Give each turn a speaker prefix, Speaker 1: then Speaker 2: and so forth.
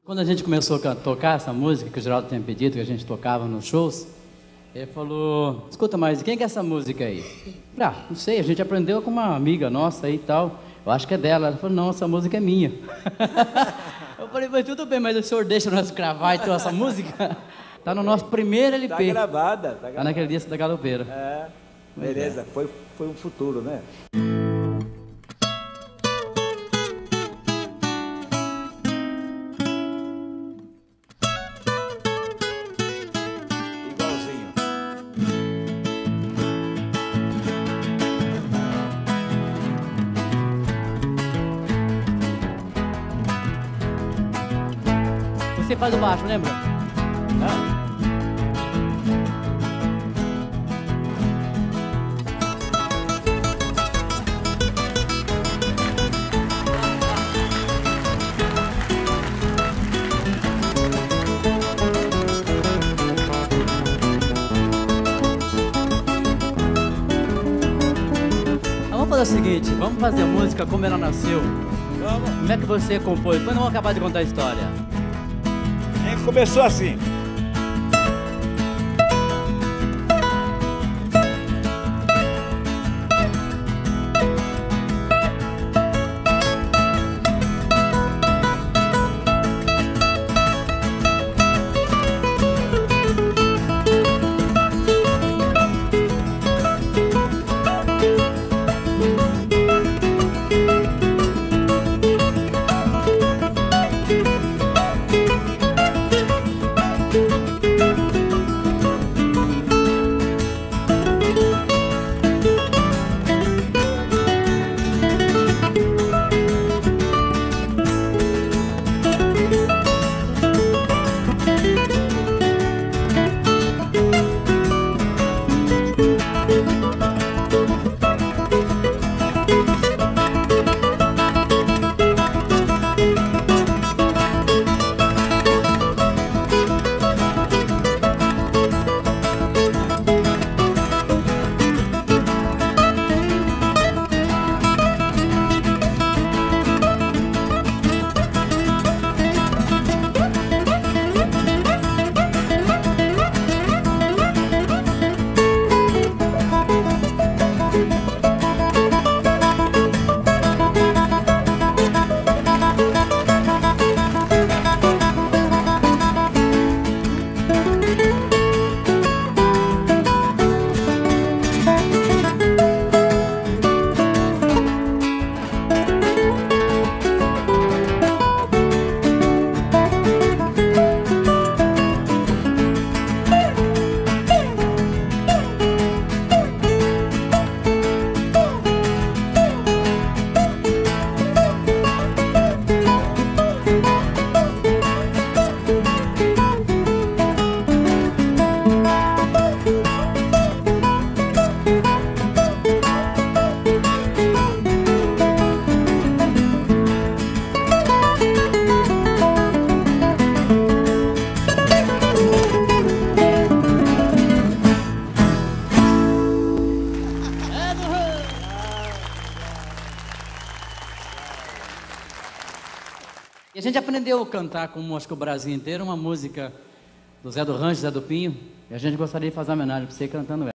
Speaker 1: Quando a gente começou a tocar essa música, que o Geraldo tinha pedido, que a gente tocava nos shows, ele falou, escuta, mas quem que é essa música aí? Eu falei, não sei, a gente aprendeu com uma amiga nossa aí e tal, eu acho que é dela. Ela falou, não, essa música é minha. Eu falei, mas tudo bem, mas o senhor deixa nós gravar então essa música? Tá no nosso primeiro LP.
Speaker 2: Tá gravada.
Speaker 1: Tá naquele disco da Galopeira.
Speaker 2: É, beleza, foi um futuro, né? Igualzinho.
Speaker 1: Você faz o baixo, lembra? Vamos fazer o seguinte, vamos fazer a música como ela nasceu.
Speaker 2: Vamos.
Speaker 1: Como é que você compôs? Depois não vou acabar de contar a história.
Speaker 2: Começou assim.
Speaker 1: E a gente aprendeu a cantar, como acho que o Brasil inteiro, uma música do Zé do Rancho, Zé do Pinho, e a gente gostaria de fazer uma homenagem para você cantando ela.